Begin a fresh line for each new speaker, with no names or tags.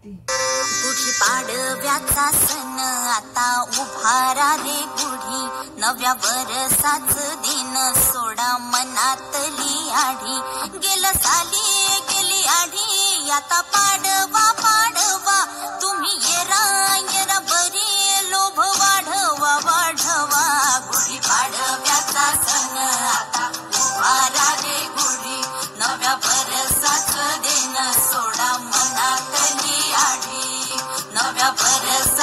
गुढी पाडव्याचा सण आता उभारा रे गुढी, नव्या वरसाच दिन सोडा मनातली आढी. गेलं साली गेली आढी, आता पाडवा पाडवा, तुम्ही येरा येरा बरी, लोभ वाढवा वाढवा. गुढी पाडव्याचा सण आता उभारा रे गुढी, नव्या वरसाच दिन सोडा मनातली आढी, नव्या वरस